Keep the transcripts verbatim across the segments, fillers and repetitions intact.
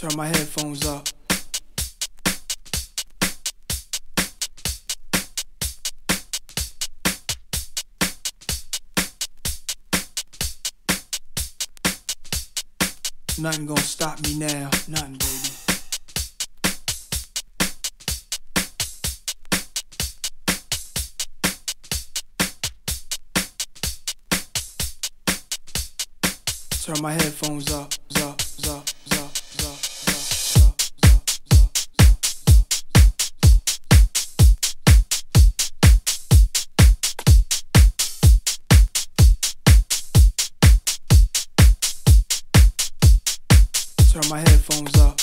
Turn my headphones up. Nothing gonna stop me now, nothing, baby. Turn my headphones up, up, up, up, up, up, up, turn my headphones up.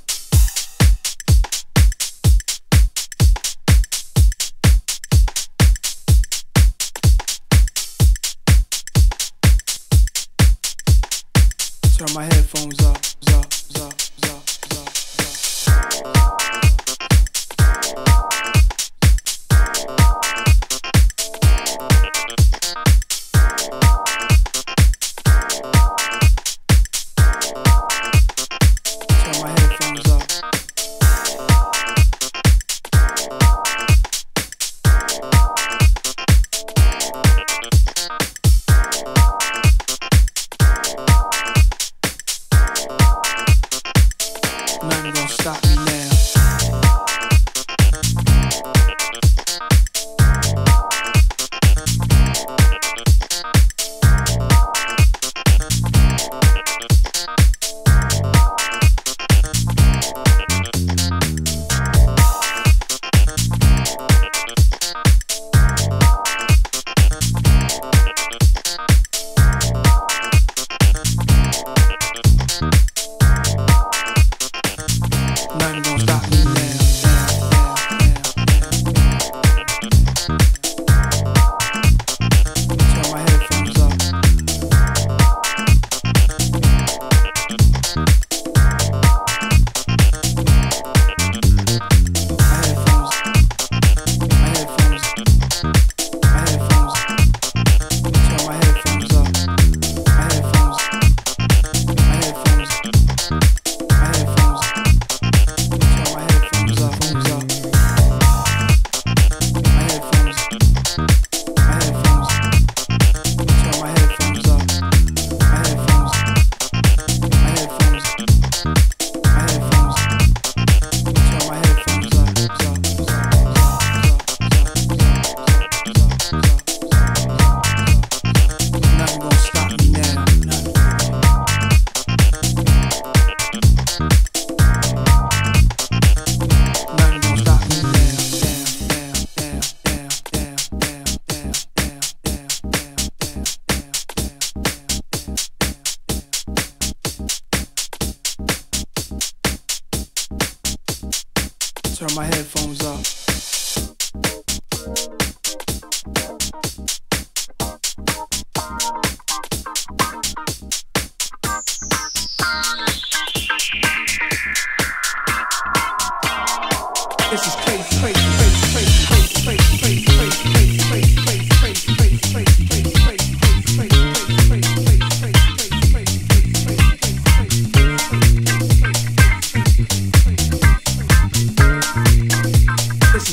Turn my headphones up, up, up, up, up, turn my headphones up. Nothing gonna stop me now. Nothing gonna stop me now. Turn my headphones up. My headphones, my headphones, my headphones. Turn my headphones up. My headphones, my headphones, my headphones. Turn my headphones up, phones up. My headphones, my headphones. Turn my headphones up. My headphones, my headphones, my headphones. Turn my headphones up, up, up, up, nothing gonna stop me now. Nothing. Nothing gonna stop me now. Down, down, down, down, down, down, down, down, down, down. Turn my headphones up. This is crazy, crazy, crazy, crazy, crazy, crazy, crazy, crazy, crazy, crazy, crazy, crazy, crazy, crazy, crazy, crazy, This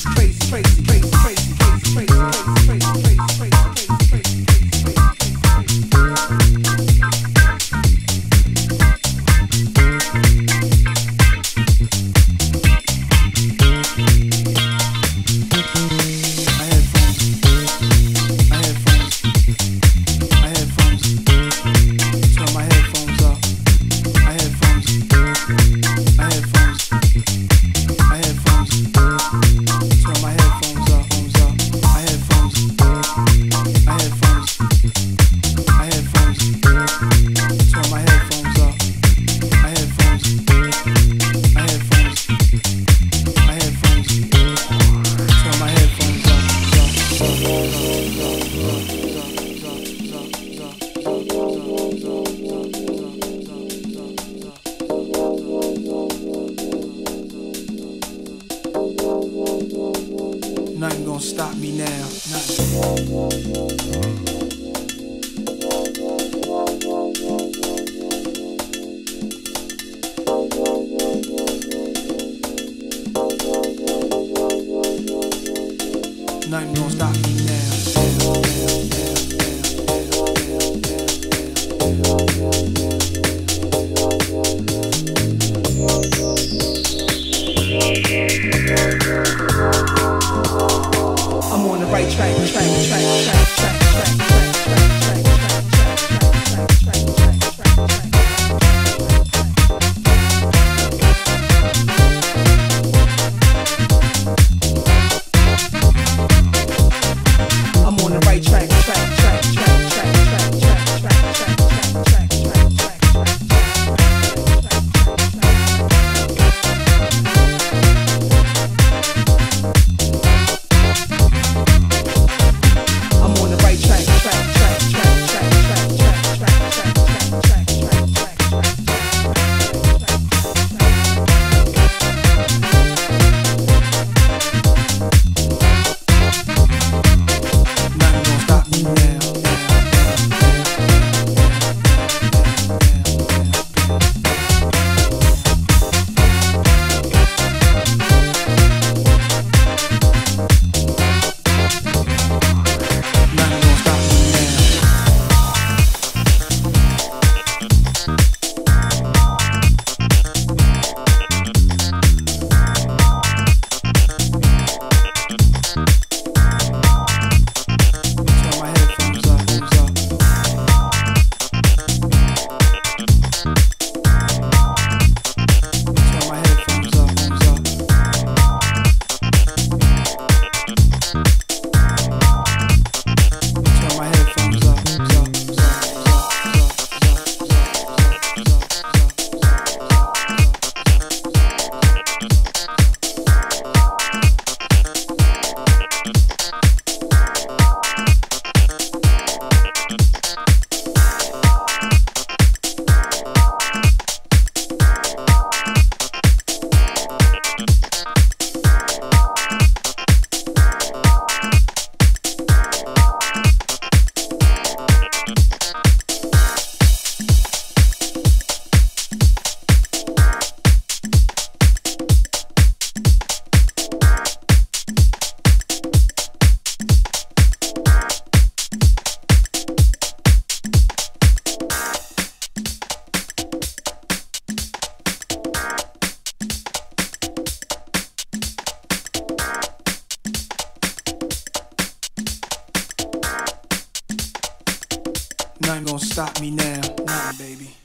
nothing gonna stop me now. Nothing, baby.